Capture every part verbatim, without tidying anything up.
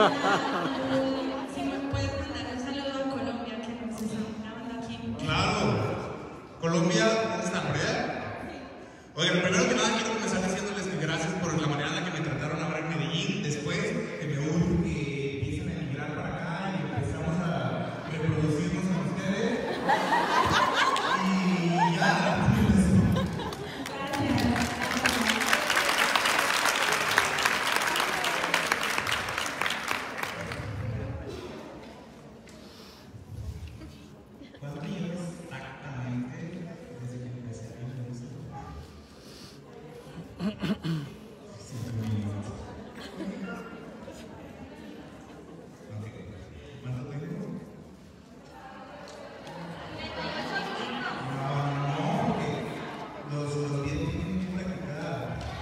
Si me puedes mandar un saludo a Colombia, que nos están grabando aquí. Claro. Colombia, ¿dónde está? ¿Por allá? Oigan, primero que nada quiero comenzar diciéndoles que gracias por la manera en la que me trataron ahora en Medellín. Después que me urge que empiecen a emigrar para acá y empezamos a reproducirnos con ustedes. Y ya. ¿Cuánto llevas exactamente desde que empecé a ir a música? Cinco minutos. Ok. ¿Cuánto tengo? No, no, porque los, los diez tienen que practicar.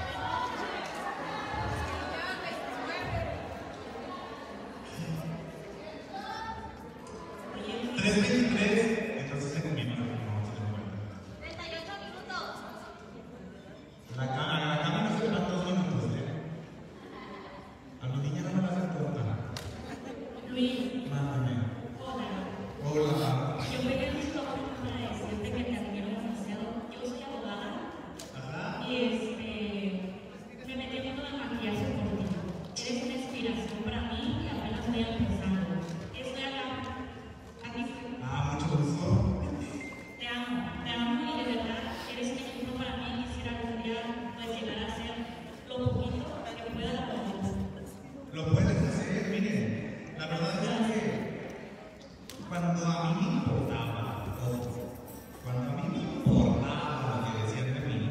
tres veintitrés, entonces tengo mi mano, no, se tengo cuenta. treinta y ocho minutos. La cama, la cama no se levanta dos minutos, ¿eh? A mi niña no me la hacen corta. Luis, Mándame. hola. Hola. Yo pegué el micrófono para decirte que te admiro demasiado. Yo soy abogada Ajá. y este, me metí en esto del maquillaje por ti. Eres una inspiración para mí y apenas estoy empezando. Estoy acá. Aquí. Ah, mucho gusto. Te amo, te amo y de verdad eres un ejemplo para mí. Quisiera algún día pues, llegar a hacer lo poquito que pueda lograr. Lo puedes hacer, miren. La verdad es que cuando a mí me importaba, ojo, cuando a mí me importaba lo que decían de mí,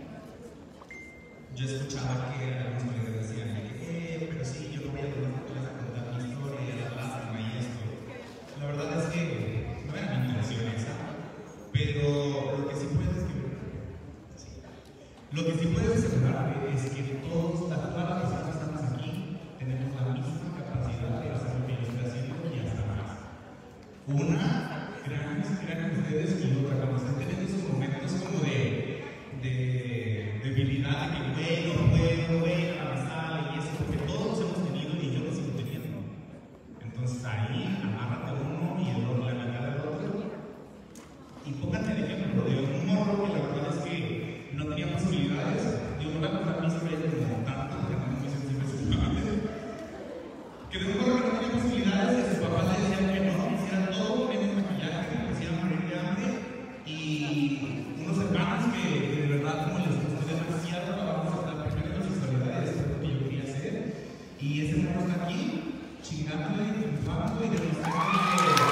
yo escuchaba que algunos colegas decían que, eh, pero sí, yo no voy a tener que a contar mi historia y la lástima y esto. La verdad es que no era mi intención esa, pero lo que sí puedes que sí. Lo que sí puedes asegurar es que todos, las todas las personas que estamos aquí, tenemos la misma capacidad de hacer lo que yo estoy haciendo y hasta más. Una, crean, crean ustedes, y otra, cuando están teniendo esos momentos como de, de debilidad, de que bueno, no puedo, bueno, la me sale y eso, porque todos los hemos tenido y yo lo sigo teniendo. Entonces ahí, amárrate uno y el otro le agarra al otro. Y pónganme de ejemplo de un morro que la verdad es que no tenía posibilidades. Yo no voy a contar mi historia como tanto, porque no es muy sensible a sus padres. Que de un morro que no tenía posibilidades, y a sus papás le decían que no, hicieran todo menos maquillaje, que lo hacían morir de hambre. Y unos hermanos que, que de verdad como les gustó demasiado, vamos a estar primero en las historias, eso es lo que yo quería hacer. Y ese morro está aquí, chingándole, triunfando y demostrando que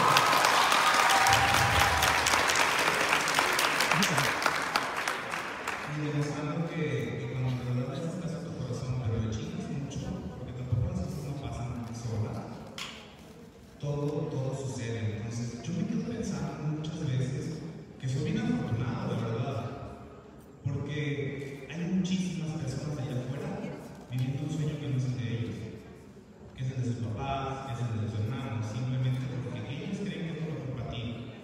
y demostrando que, que cuando de verdad estás en tu corazón, pero le chingas mucho, porque tampoco las cosas no pasan solas, todo, todo sucede. Entonces, yo me quedo pensando muchas veces que soy bien afortunado, de verdad, porque hay muchísimas personas allá afuera viviendo un sueño que no es el de ellos, que es el de sus papás, que es el de sus hermanos, simplemente porque ellos creen que es lo mejor para ti.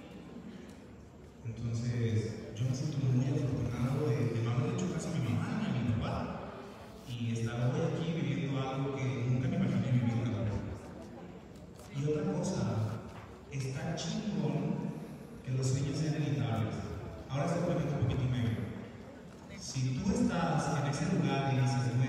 Entonces, yo me siento muy afortunado de, de no haber hecho caso a mi mamá ni a mi papá y estar hoy aquí viviendo algo que nunca me imaginé vivir una vez. Y otra cosa, está chingón que los sueños sean inevitables. Ahora se puede un poquito negro. Si tú estás en ese lugar y dices,